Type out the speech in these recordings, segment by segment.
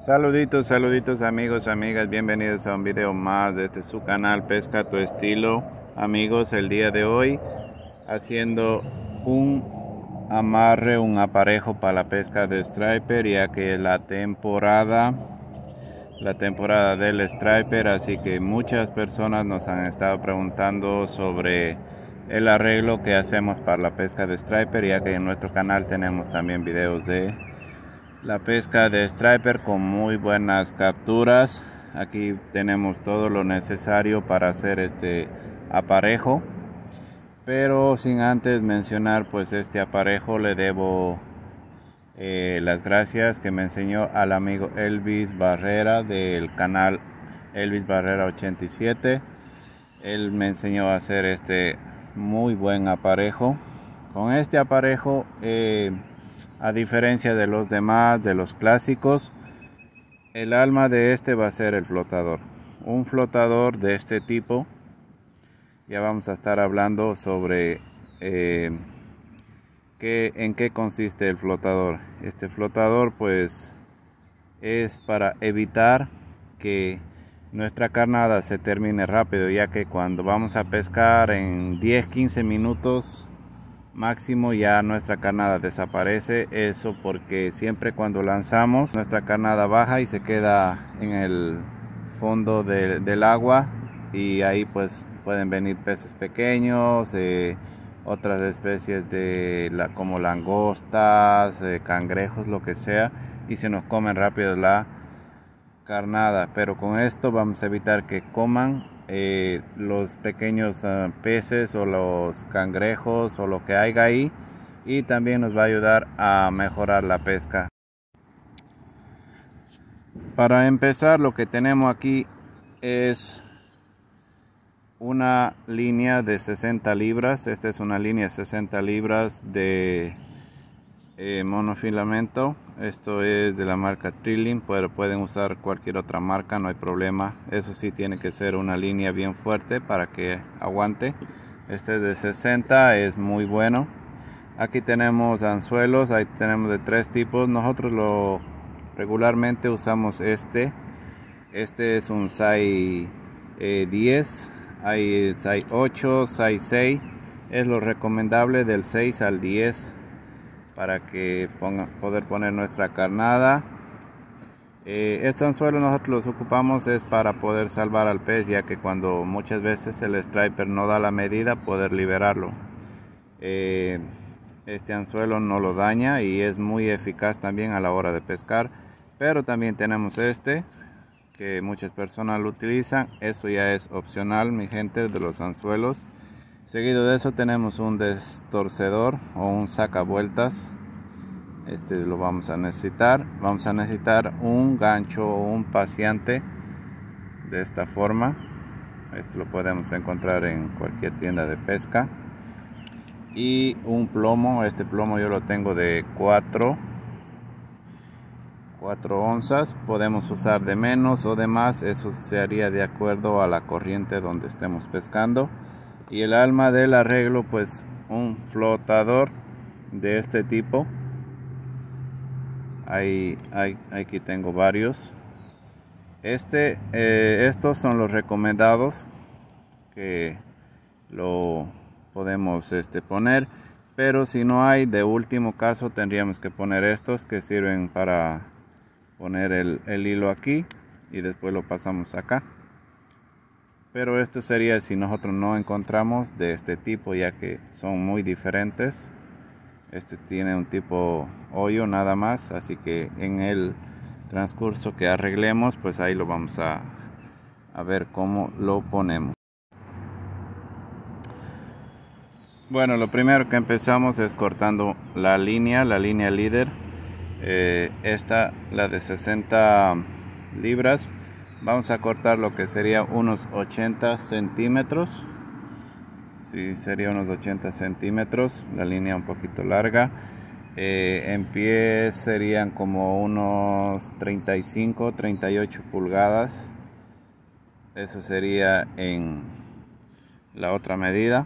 Saluditos, saluditos amigos, amigas, bienvenidos a un video más de su canal Pesca a tu Estilo. Amigos, el día de hoy haciendo un amarre, un aparejo para la pesca de striper, ya que la temporada del striper, así que muchas personas nos han estado preguntando sobre el arreglo que hacemos para la pesca de striper, ya que en nuestro canal tenemos también videos de la pesca de striper con muy buenas capturas. Aquí tenemos todo lo necesario para hacer este aparejo, pero sin antes mencionar, pues este aparejo le debo las gracias que me enseñó al amigo Elvis Barrera del canal Elvis Barrera 87. Él me enseñó a hacer este muy buen aparejo. Con este aparejo, a diferencia de los demás, de los clásicos, el alma de este va a ser el flotador. Un flotador de este tipo. Ya vamos a estar hablando sobre en qué consiste el flotador. Este flotador pues es para evitar que nuestra carnada se termine rápido, ya que cuando vamos a pescar en 10-15 minutos máximo ya nuestra carnada desaparece. Eso porque siempre cuando lanzamos nuestra carnada baja y se queda en el fondo del agua, y ahí pues pueden venir peces pequeños, otras especies como langostas, cangrejos, lo que sea, y se nos comen rápido la carnada. Pero con esto vamos a evitar que coman los pequeños peces o los cangrejos o lo que haya ahí, y también nos va a ayudar a mejorar la pesca. Para empezar, lo que tenemos aquí es una línea de 60 libras. Esta es una línea de 60 libras de monofilamento. Esto es de la marca Trilling, pero pueden usar cualquier otra marca, no hay problema. Eso sí, tiene que ser una línea bien fuerte para que aguante. Este es de 60, es muy bueno. Aquí tenemos anzuelos, ahí tenemos de tres tipos. Nosotros regularmente usamos este es un size 10, hay size 8, size 6. Es lo recomendable del 6 al 10 para que poder poner nuestra carnada. Estos anzuelos nosotros los ocupamos es para poder salvar al pez, ya que cuando muchas veces el striper no da la medida, poder liberarlo. Este anzuelo no lo daña y es muy eficaz también a la hora de pescar. Pero también tenemos este que muchas personas lo utilizan. Eso ya es opcional, mi gente, de los anzuelos. Seguido de eso tenemos un destorcedor o un sacavueltas. Este lo vamos a necesitar. Vamos a necesitar un gancho o un paseante de esta forma. Esto lo podemos encontrar en cualquier tienda de pesca. Y un plomo. Este plomo yo lo tengo de 4 onzas. Podemos usar de menos o de más. Eso se haría de acuerdo a la corriente donde estemos pescando. Y el alma del arreglo, pues un flotador de este tipo. Aquí tengo varios. Estos son los recomendados que lo podemos poner, pero si no hay, de último caso tendríamos que poner estos que sirven para poner el hilo aquí y después lo pasamos acá. Pero esto sería si nosotros no encontramos de este tipo, ya que son muy diferentes. Este tiene un tipo hoyo nada más, así que en el transcurso que arreglemos, pues ahí lo vamos a ver cómo lo ponemos. Bueno, lo primero que empezamos es cortando la línea líder. Esta, la de 60 libras, vamos a cortar lo que sería unos 80 centímetros. Sí, sería unos 80 centímetros, la línea un poquito larga. En pie serían como unos 35-38 pulgadas. Eso sería en la otra medida.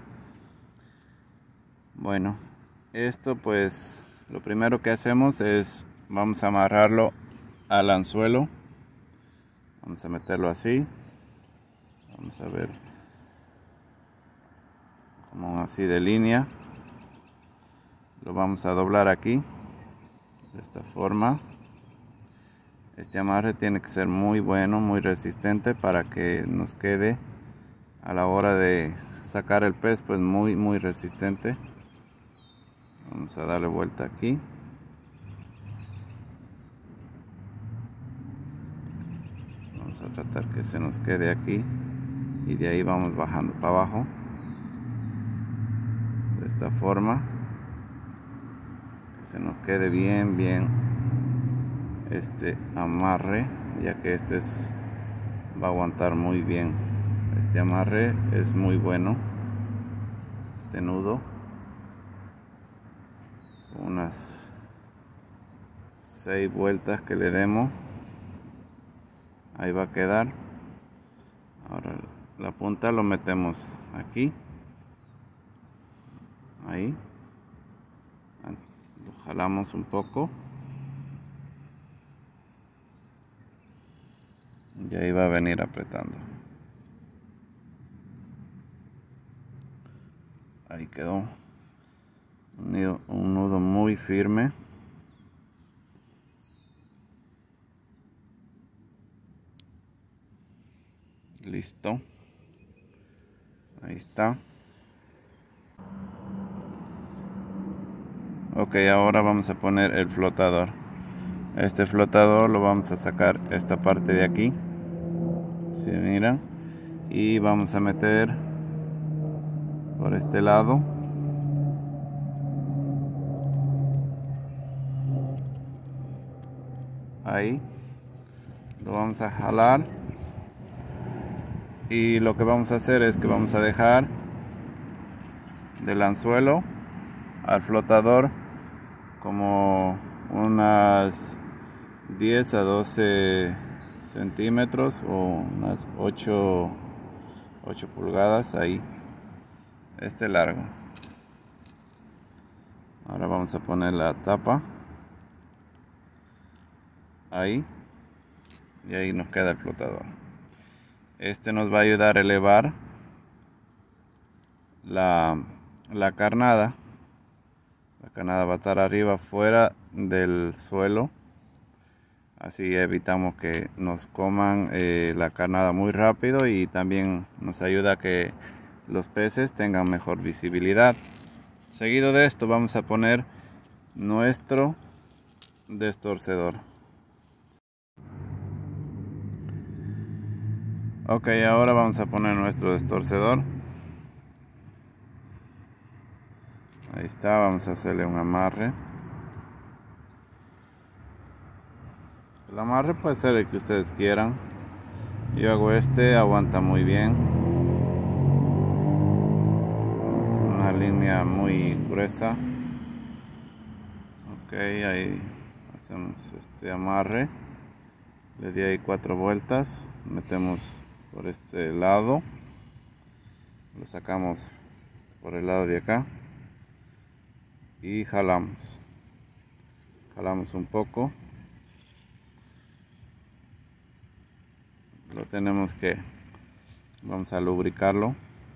Bueno, esto pues lo primero que hacemos es vamos a amarrarlo al anzuelo. Vamos a meterlo así. Vamos a ver, como así de línea. Lo vamos a doblar aquí, de esta forma. Este amarre tiene que ser muy bueno, muy resistente para que nos quede a la hora de sacar el pez, pues muy resistente. Vamos a darle vuelta aquí. Vamos a tratar que se nos quede aquí y de ahí vamos bajando para abajo de esta forma, que se nos quede bien este amarre, ya que va a aguantar muy bien. Este amarre es muy bueno, este nudo, unas 6 vueltas que le demos, ahí va a quedar. Ahora la punta lo metemos aquí, ahí lo jalamos un poco y ahí va a venir apretando. Ahí quedó un nudo muy firme. Listo, ahí está. Ok, ahora vamos a poner el flotador. Este flotador lo vamos a sacar esta parte de aquí, si miran, y vamos a meter por este lado. Ahí lo vamos a jalar y lo que vamos a hacer es que vamos a dejar del anzuelo al flotador como unas 10 a 12 centímetros o unas 8 pulgadas ahí, este largo. Ahora vamos a poner la tapa ahí y ahí nos queda el flotador. Este nos va a ayudar a elevar la carnada. La carnada va a estar arriba, fuera del suelo, así evitamos que nos coman la carnada muy rápido, y también nos ayuda a que los peces tengan mejor visibilidad. Seguido de esto vamos a poner nuestro destorcedor. Ok, ahora vamos a poner nuestro destorcedor. Ahí está, vamos a hacerle un amarre. El amarre puede ser el que ustedes quieran. Yo hago este, aguanta muy bien. Es una línea muy gruesa. Ok, ahí hacemos este amarre. Le di ahí 4 vueltas. Metemos por este lado. Lo sacamos por el lado de acá. Y jalamos un poco. Vamos a lubricarlo.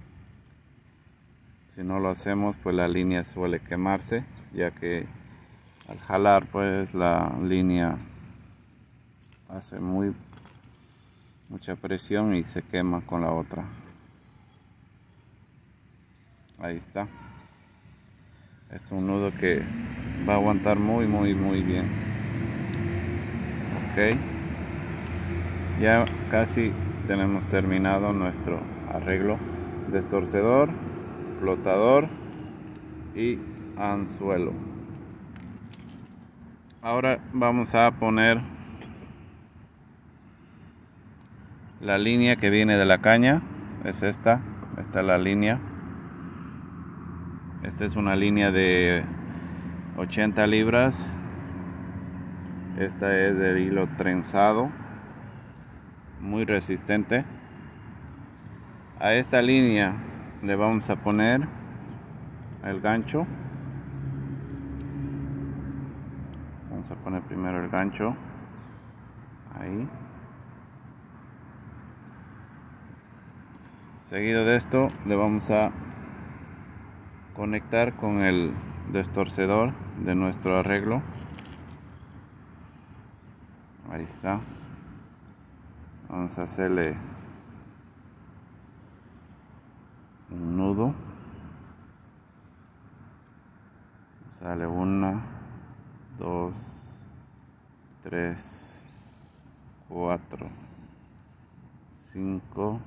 Si no lo hacemos, pues la línea suele quemarse, ya que al jalar pues la línea hace mucha presión y se quema con la otra. Ahí está. Este es un nudo que va a aguantar muy bien. Ok, ya casi tenemos terminado nuestro arreglo: destorcedor, flotador y anzuelo. Ahora vamos a poner la línea que viene de la caña. Es esta es la línea. Esta es una línea de 80 libras. Esta es del hilo trenzado, muy resistente. A esta línea le vamos a poner el gancho. Vamos a poner primero el gancho. Ahí. Seguido de esto le vamos a conectar con el destorcedor de nuestro arreglo. Ahí está. Vamos a hacerle un nudo. Sale 1, 2, 3, 4, 5,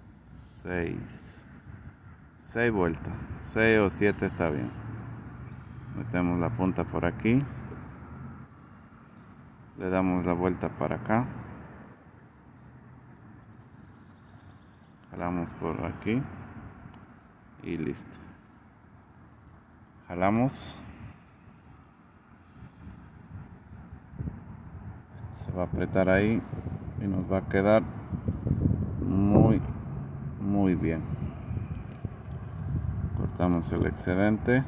6 vueltas, 6 o 7 está bien. Metemos la punta por aquí, le damos la vuelta para acá, jalamos por aquí y listo. Jalamos, se va a apretar ahí y nos va a quedar muy bien. Cortamos el excedente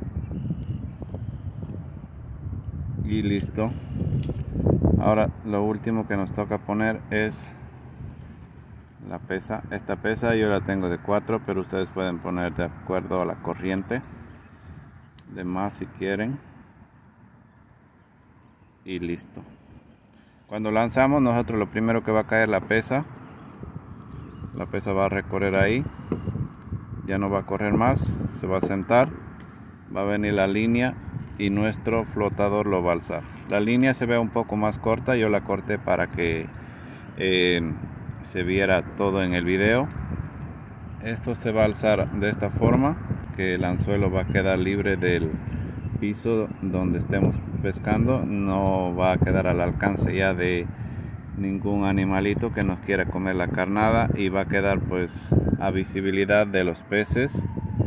y listo. Ahora lo último que nos toca poner es la pesa. Esta pesa yo la tengo de 4, pero ustedes pueden poner de acuerdo a la corriente de más si quieren. Y listo. Cuando lanzamos, nosotros lo primero que va a caer la pesa va a recorrer ahí, ya no va a correr más, se va a sentar, va a venir la línea y nuestro flotador lo va a alzar. La línea se ve un poco más corta, yo la corté para que se viera todo en el video. Esto se va a alzar de esta forma, que el anzuelo va a quedar libre del piso donde estemos pescando, no va a quedar al alcance ya de ningún animalito que nos quiera comer la carnada, y va a quedar pues a visibilidad de los peces.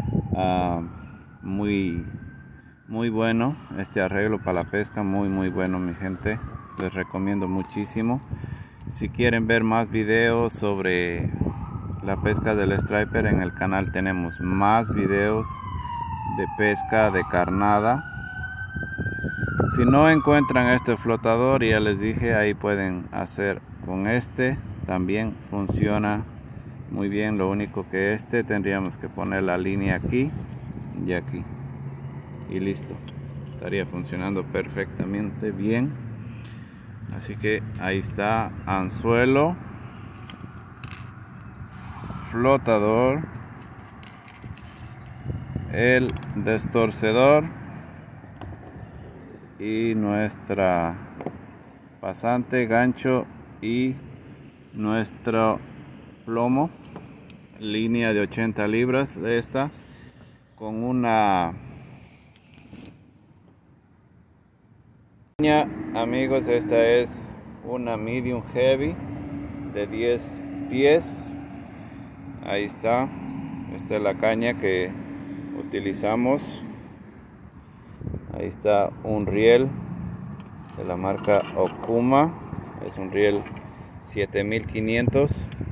Muy bueno este arreglo para la pesca, muy bueno mi gente, les recomiendo muchísimo. Si quieren ver más videos sobre la pesca del striper, en el canal tenemos más videos de pesca de carnada. Si no encuentran este flotador, ya les dije, ahí pueden hacer con este, también funciona muy bien. Lo único que tendríamos que poner la línea aquí y aquí y listo, estaría funcionando perfectamente bien. Así que ahí está, anzuelo, flotador, el destorcedor y nuestra pasante, gancho y nuestro plomo, línea de 80 libras de esta, con una amigos, esta es una medium heavy de 10 pies. Ahí está, esta es la caña que utilizamos. Ahí está un riel de la marca Okuma, es un riel 7500.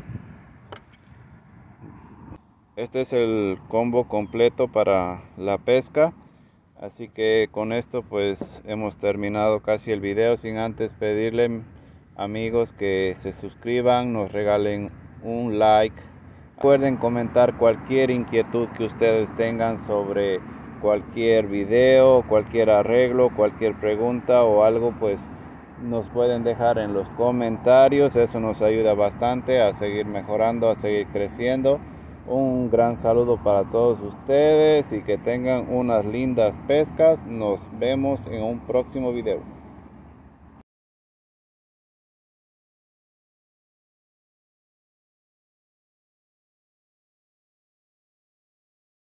Este es el combo completo para la pesca. Así que con esto pues hemos terminado casi el video, sin antes pedirle, amigos, que se suscriban, nos regalen un like. Recuerden comentar cualquier inquietud que ustedes tengan sobre cualquier video, cualquier arreglo, cualquier pregunta o algo, pues nos pueden dejar en los comentarios. Eso nos ayuda bastante a seguir mejorando, a seguir creciendo. Un gran saludo para todos ustedes y que tengan unas lindas pescas. Nos vemos en un próximo video.